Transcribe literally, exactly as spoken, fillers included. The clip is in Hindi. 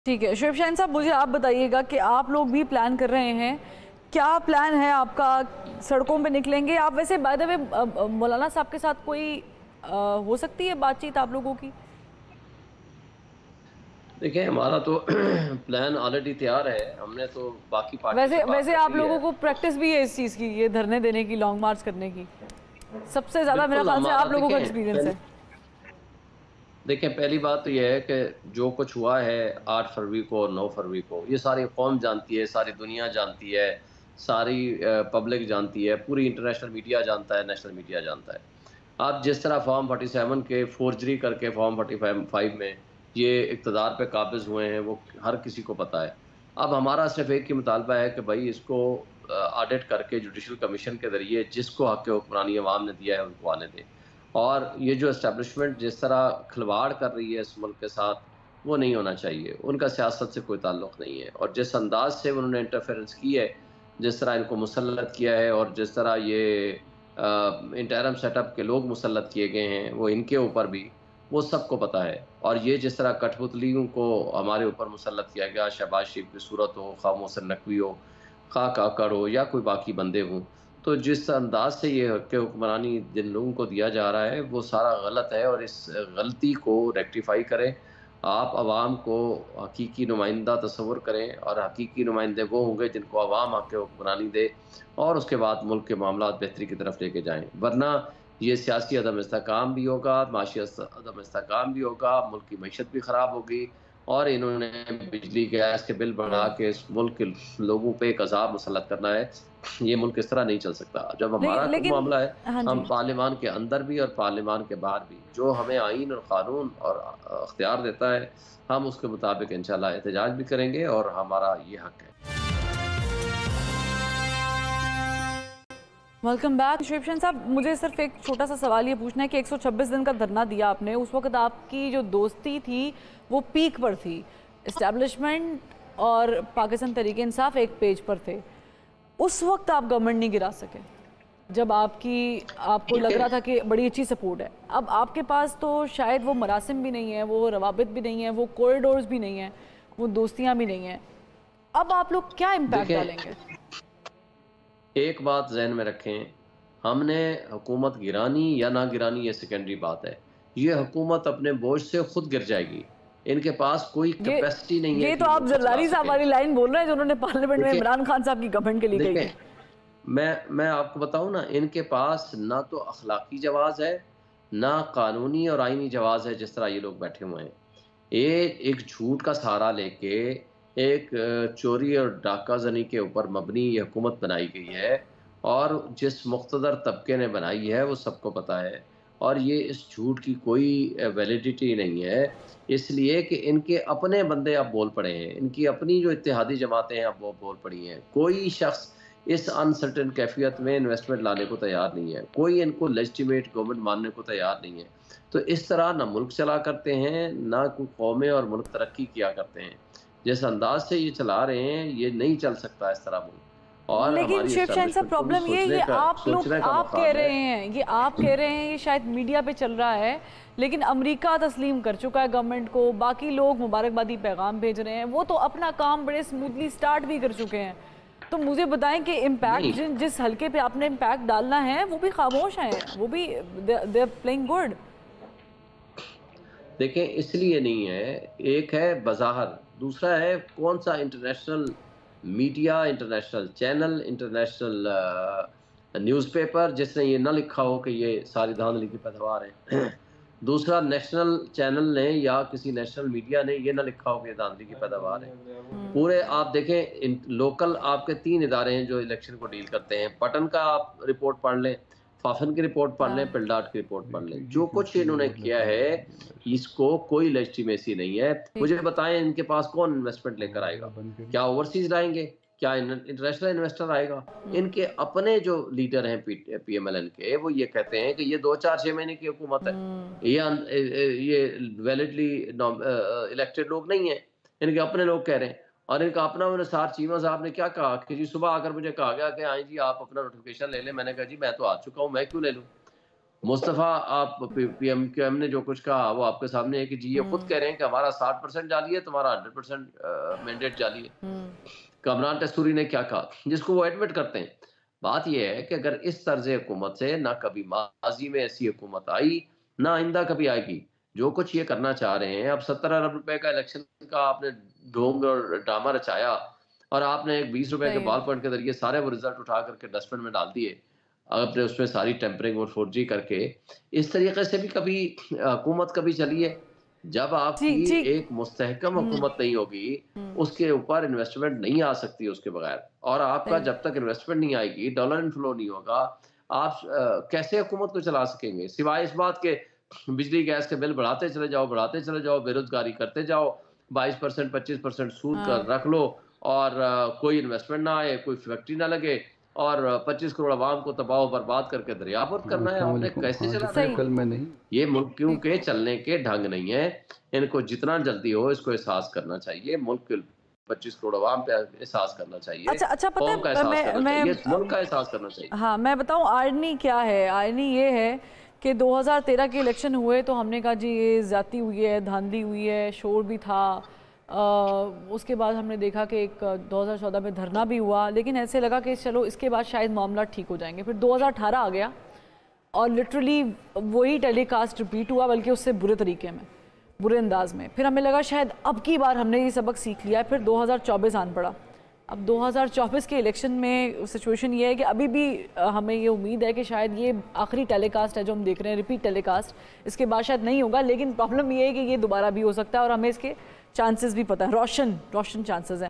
ठीक है शोएब शाहीन साहब, मुझे आप बताइएगा कि आप लोग भी प्लान कर रहे हैं, क्या प्लान है आपका? सड़कों पे निकलेंगे आप? वैसे बाय द वे मौलाना साहब के साथ कोई आ, हो सकती है बातचीत आप लोगों की? देखिए हमारा तो प्लान ऑलरेडी तैयार है, हमने तो बाकी पार्टियों से वैसे बात वैसे कर आप ली है। लोगों को प्रैक्टिस भी है इस चीज़ की, ये धरने देने की, लॉन्ग मार्च करने की? सबसे ज़्यादा मेरा बिल्कुल ख्याल से हमारा आप लोगों का देखें एक्सपीरियंस पहली है। देखें पहली बात तो यह है कि जो कुछ हुआ है आठ फरवरी को और नौ फरवरी को, ये सारी कौम जानती है, सारी दुनिया जानती है, सारी पब्लिक जानती है, पूरी इंटरनेशनल मीडिया जानता है, नेशनल मीडिया जानता है। आप जिस तरह फॉर्म फोर्टी सेवन के फोर्जरी करके फॉर्म फोर्टी फाइव में ये इक़्तिदार पे काबिज़ हुए हैं, वो हर किसी को पता है। अब हमारा सिर्फ एक ही मुतालबा है कि भाई इसको ऑडिट करके जुडिशल कमीशन के ज़रिए जिसको हक़ हुक्मरानी अवाम ने दिया है उनको आने दें। और ये जो एस्टेब्लिशमेंट जिस तरह खिलवाड़ कर रही है इस मुल्क के साथ, वो नहीं होना चाहिए। उनका सियासत से कोई ताल्लुक़ नहीं है और जिस अंदाज़ से उन्होंने इंटरफेरेंस की है, जिस तरह इनको मुसल्लत किया है और जिस तरह ये इंटरम सेटअप के लोग मुसल्लत किए गए हैं वो इनके ऊपर भी, वो सबको पता है। और ये जिस तरह कठपुतलियों को हमारे ऊपर मुसल्लत किया गया, शहबाज शरीफ की सूरत हो, खा मोहसिन नकवी हो, खा काकड़ हो या कोई बाकी बंदे हों, तो जिस अंदाज से ये हक़ हुक्मरानी जिन लोगों को दिया जा रहा है वो सारा गलत है और इस गलती को रेक्टिफाई करें। आप अवाम को हकीकी नुमाइंदा तस्वुर करें और हकीकी नुमाइंदे वो होंगे जिनको अवाम हक़ हुक्मरानी दे और उसके बाद मुल्क के मामलात बेहतरी की तरफ लेके जाएँ। वरना ये सियासी अदम इस्तेहकाम भी होगा, माशी अदम इस्तेहकाम भी होगा, मुल्क की मईशत भी ख़राब होगी और इन्होंने बिजली गैस के बिल बढ़ा के इस मुल्क के लोगों पे एक अज़ाब मुसल्लत करना है। ये मुल्क इस तरह नहीं चल सकता। जब ले, हमारा कोई लेकिन मामला है, हाँ हम जी, पार्लियामान के अंदर भी और पार्लियामान के बाहर भी, जो हमें आईन और क़ानून और अ, अख्तियार देता है, हम उसके मुताबिक इंशाअल्लाह एहतजाज भी करेंगे और हमारा ये हक़ है। वेलकम बैक शोएब शाहीन साहब। मुझे सिर्फ एक छोटा सा सवाल ये पूछना है कि एक सौ छब्बीस दिन का धरना दिया आपने, उस वक्त आपकी जो दोस्ती थी वो पीक पर थी, इस्टेब्लिशमेंट और पाकिस्तान तहरीक इंसाफ एक पेज पर थे। उस वक्त आप गवर्नमेंट नहीं गिरा सके जब आपकी आपको लग रहा था कि बड़ी अच्छी सपोर्ट है। अब आपके पास तो शायद वो मरासिम भी नहीं है, वो रवाबित भी नहीं है, वो कॉरिडोर्स भी नहीं है, वो दोस्तियाँ भी नहीं हैं। अब आप लोग क्या इम्पैक्ट डालेंगे? एक बात ज़हन में रखें, हमने हुकूमत गिरानी या ना गिरानी ये सेकेंडरी बात है। ये हुकूमत अपने बोझ से खुद गिर जाएगी। इनके पास कोई ये कैपेसिटी नहीं है ये कि तो ये आप मुल्क को चला जरदारी साहब सकें। वाली लाइन बोल रहे हैं जो उन्होंने पार्लियामेंट में देखिए इमरान खान साहब की गवर्नमेंट के लिए कही थी। देखें, मैं मैं आपको बताऊँ ना, इनके पास ना तो अखलाकी जवाज़ है, ना कानूनी और आईनी जवाज़ है जिस तरह ये लोग बैठे हुए हैं। ये एक झूठ का सहारा लेके एक अ, चोरी और डाका ज़नी के ऊपर मबनी ये हुकूमत बनाई गई है और जिस मुक़्तदर तबके ने बनाई है वो सबको पता है और ये इस झूठ की कोई अ, वैलिडिटी नहीं है, इसलिए कि इनके अपने बंदे अब बोल पड़े हैं, इनकी अपनी जो इत्तेहादी जमातें हैं अब वो बोल पड़ी हैं। कोई शख़्स इस अनसर्टेन कैफ़ियत में इन्वेस्टमेंट लाने को तैयार नहीं है, कोई इनको लेजिटिमेट गवर्नमेंट मानने को तैयार नहीं है। तो इस तरह ना मुल्क चला करते हैं, ना कोई कौमें और मुल्क तरक्की किया करते हैं। जिस अंदाज़ से ये चला रहे हैं, ये नहीं चल सकता इस तरह मुल्क और लेकिन हमारी शोएब शाहीन साहब, एस्टेब्लिशमेंट को भी प्रॉब्लम ये सोचने ये का आप लोग सोचने का आप कह मकाम है। रहे हैं, ये आप कह रहे हैं, ये शायद मीडिया पे चल रहा है, लेकिन अमेरिका तस्लीम कर चुका है गवर्नमेंट को, बाकी लोग मुबारकबादी पैगाम भेज रहे हैं, वो तो अपना काम बड़े स्मूथली स्टार्ट भी कर चुके हैं। तो मुझे बताएं कि इम्पैक्ट जिन जिस हल्के पे आपने इम्पैक्ट डालना है वो भी खामोश हैं, वो भी दे आर प्लेइंग गुड। देखें इसलिए नहीं है, एक है बज़ाहिर, दूसरा है कौन सा international media, international channel, international uh, newspaper जिसने ये ना लिखा हो कि ये सारी धांधली की पैदावार है। दूसरा नेशनल चैनल ने या किसी नेशनल मीडिया ने ये ना लिखा हो कि ये धांधली की पैदावार है। पूरे आप देखें इन लोकल आपके तीन इदारे हैं जो इलेक्शन को डील करते हैं। पटन का आप रिपोर्ट पढ़ लें, फाफन की रिपोर्ट पढ़ लें, हाँ। पिलडाट की रिपोर्ट पढ़ लें। जो कुछ इन्होंने किया है, इसको कोई लेजिटिमेसी नहीं है। ठीक मुझे है। बताएँ इनके पास कौन इन्वेस्टमेंट लेकर आएगा? क्या ओवरसीज़ लाएँगे? क्या इन इंटरनेशनल इन्वेस्टर आएगा? इनके अपने जो लीडर हैं पी पीएमएलएन के, वो ये कहते हैं कि ये दो चार छह महीने की हुकूमत है। ये अन अ अ, ये वैलिडली नॉम अ अ, इलेक्टेड लोग नहीं हैं। इनके अपने लोग कह रहे हैं और इनका अपना निसार चीमा साहब ने क्या कहा कि जी सुबह आकर मुझे कहा गया कि आएँ जी आप अपना नोटिफ़िकेशन ले लें। मैंने कहा जी मैं तो आ चुका हूँ, मैं क्यों ले लूँ? मुस्तफ़ा आप पीएम क्यूएम ने जो कुछ कहा वो आपके सामने है कि जी ये खुद कह रहे हैं कि हमारा साठ परसेंट जाली है, तुम्हारा हंड्रेड परसेंट मैंडेट जाली है। कमरान टस्तूरी ने क्या कहा, जिसको वो एडमिट करते हैं। बात ये है कि अगर इस तर्ज हुकूमत से ना कभी माजी में ऐसी हुकूमत आई, ना आइंदा कभी आएगी। जो कुछ ये करना चाह रहे हैं, अब सत्तर अरब रुपए का इलेक्शन का आपने ढोंग और ड्रामा रचाया और आपने एक बीस रुपए के बॉल पॉइंट के जरिए सारे वो रिजल्ट उठा करके डस्टबिन में डाल दिए, आपने उसमें सारी टेम्परिंग और फोर्जी करके। इस तरीके से भी कभी हुकूमत कभी चली है। जब आपकी एक मुस्तहकम हुकूमत नहीं होगी, उसके ऊपर इन्वेस्टमेंट नहीं आ सकती उसके बगैर। और आपका जब तक इन्वेस्टमेंट नहीं आएगी, डॉलर इनफ्लो नहीं होगा, आप आ, कैसे हुकूमत को चला सकेंगे? सिवाय इस बात के बिजली गैस के बिल बढ़ाते चले जाओ, बढ़ाते चले जाओ, बेरोजगारी करते जाओ, बाईस परसेंट पच्चीस परसेंट सूद कर रख लो और आ, कोई इन्वेस्टमेंट ना आए, कोई फैक्ट्री ना लगे और पच्चीस करोड़ आवाम को तबाह बर्बाद करके दरियापुर करना है। आपने कैसे चलाना है? कल में नहीं, ये मुल्कों के चलने के ढंग नहीं है। इनको जितना जल्दी हो इसको एहसास करना चाहिए। मुल्क के पच्चीस करोड़ आवाम पे एहसास करना चाहिए। अच्छा अच्छा पता है, मैं मैं मुल्क का एहसास करना चाहिए। हाँ, मैं बताऊं आयरनी क्या है। आयरनी ये है कि दो हज़ार तेरह के इलेक्शन हुए तो हमने कहा जी ये ज्यादती हुई है, धांधली हुई है, शोर भी था। आ, उसके बाद हमने देखा कि एक दो हज़ार चौदह में धरना भी हुआ, लेकिन ऐसे लगा कि चलो इसके बाद शायद मामला ठीक हो जाएंगे। फिर दो हज़ार अठारह आ गया और लिटरली वही टेलीकास्ट रिपीट हुआ, बल्कि उससे बुरे तरीके में, बुरे अंदाज में। फिर हमें लगा शायद अब की बार हमने ये सबक सीख लिया है। फिर दो हज़ार चौबीस आन पड़ा। अब दो हज़ार चौबीस के इलेक्शन में सिचुएशन ये है कि अभी भी हमें ये उम्मीद है कि शायद ये आखिरी टेलीकास्ट है जो हम देख रहे हैं, रिपीट टेलीकास्ट। इसके बाद शायद नहीं होगा, लेकिन प्रॉब्लम ये है कि ये दोबारा भी हो सकता है और हमें इसके चांसेस भी पता है, रोशन रोशन चांसेस हैं।